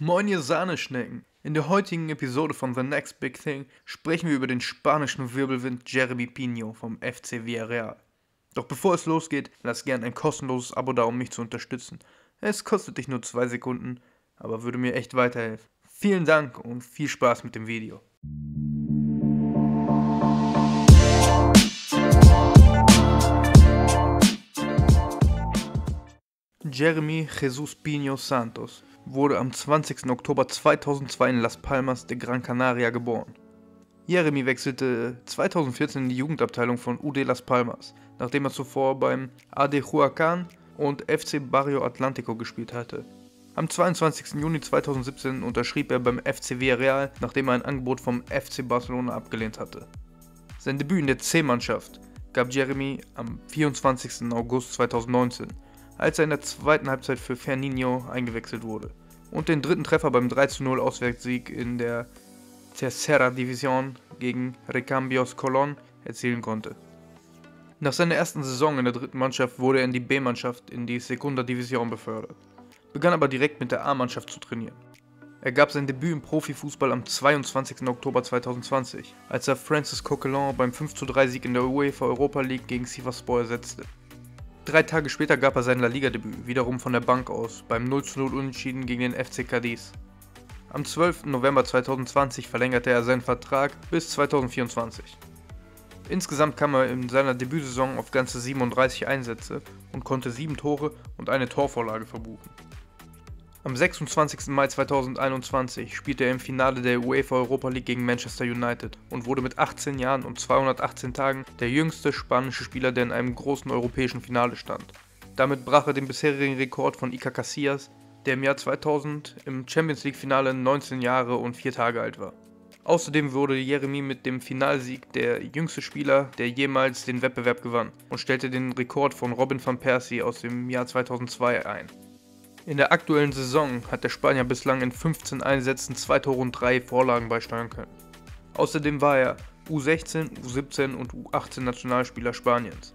Moin ihr Sahneschnecken! In der heutigen Episode von The Next Big Thing sprechen wir über den spanischen Wirbelwind Jeremy Pino vom FC Villarreal. Doch bevor es losgeht, lass gern ein kostenloses Abo da, um mich zu unterstützen. Es kostet dich nur 2 Sekunden, aber würde mir echt weiterhelfen. Vielen Dank und viel Spaß mit dem Video. Jeremy Jesus Pino Santos wurde am 20. Oktober 2002 in Las Palmas de Gran Canaria geboren. Jeremy wechselte 2014 in die Jugendabteilung von UD Las Palmas, nachdem er zuvor beim AD Huacan und FC Barrio Atlantico gespielt hatte. Am 22. Juni 2017 unterschrieb er beim FC Villarreal, nachdem er ein Angebot vom FC Barcelona abgelehnt hatte. Sein Debüt in der C-Mannschaft gab Jeremy am 24. August 2019, als er in der zweiten Halbzeit für Fernino eingewechselt wurde und den dritten Treffer beim 3:0 Auswärtssieg in der Tercera División gegen Recambios Colón erzielen konnte. Nach seiner ersten Saison in der dritten Mannschaft wurde er in die B-Mannschaft in die Segunda División befördert, begann aber direkt mit der A-Mannschaft zu trainieren. Er gab sein Debüt im Profifußball am 22. Oktober 2020, als er Francis Coquelin beim 5:3 Sieg in der UEFA Europa League gegen Sivasspor ersetzte. 3 Tage später gab er sein La Liga-Debüt, wiederum von der Bank aus, beim 0:0 Unentschieden gegen den FC Cádiz. Am 12. November 2020 verlängerte er seinen Vertrag bis 2024. Insgesamt kam er in seiner Debütsaison auf ganze 37 Einsätze und konnte 7 Tore und eine Torvorlage verbuchen. Am 26. Mai 2021 spielte er im Finale der UEFA Europa League gegen Manchester United und wurde mit 18 Jahren und 218 Tagen der jüngste spanische Spieler, der in einem großen europäischen Finale stand. Damit brach er den bisherigen Rekord von Iker Casillas, der im Jahr 2000 im Champions League Finale 19 Jahre und 4 Tage alt war. Außerdem wurde Jeremy mit dem Finalsieg der jüngste Spieler, der jemals den Wettbewerb gewann, und stellte den Rekord von Robin van Persie aus dem Jahr 2002 ein. In der aktuellen Saison hat der Spanier bislang in 15 Einsätzen 2 Tore und 3 Vorlagen beisteuern können. Außerdem war er U16, U17 und U18 Nationalspieler Spaniens.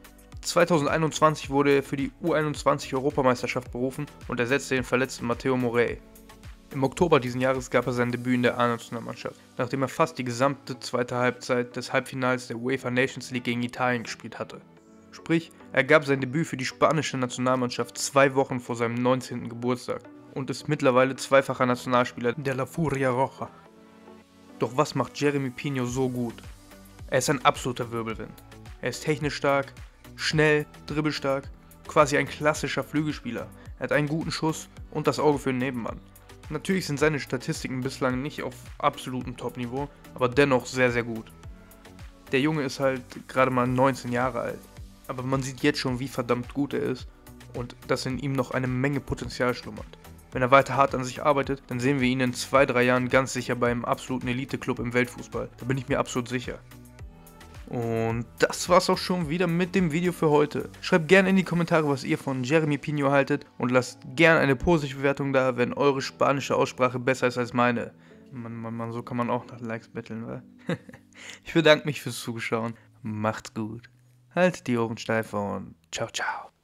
2021 wurde er für die U21 Europameisterschaft berufen und ersetzte den verletzten Mateo Morey. Im Oktober diesen Jahres gab er sein Debüt in der A-Nationalmannschaft, nachdem er fast die gesamte zweite Halbzeit des Halbfinals der UEFA Nations League gegen Italien gespielt hatte. Sprich, er gab sein Debüt für die spanische Nationalmannschaft 2 Wochen vor seinem 19. Geburtstag und ist mittlerweile zweifacher Nationalspieler der La Furia Roja. Doch was macht Jeremy Pino so gut? Er ist ein absoluter Wirbelwind. Er ist technisch stark, schnell, dribbelstark, quasi ein klassischer Flügelspieler. Er hat einen guten Schuss und das Auge für den Nebenmann. Natürlich sind seine Statistiken bislang nicht auf absolutem Top-Niveau, aber dennoch sehr, sehr gut. Der Junge ist halt gerade mal 19 Jahre alt. Aber man sieht jetzt schon, wie verdammt gut er ist und dass in ihm noch eine Menge Potenzial schlummert. Wenn er weiter hart an sich arbeitet, dann sehen wir ihn in 2-3 Jahren ganz sicher beim absoluten Elite-Club im Weltfußball. Da bin ich mir absolut sicher. Und das war's auch schon wieder mit dem Video für heute. Schreibt gerne in die Kommentare, was ihr von Jeremy Pino haltet und lasst gerne eine positive Bewertung da, wenn eure spanische Aussprache besser ist als meine. Man, so kann man auch nach Likes betteln, wa? Ich bedanke mich fürs Zuschauen. Macht's gut. Haltet die Ohren steif und ciao, ciao.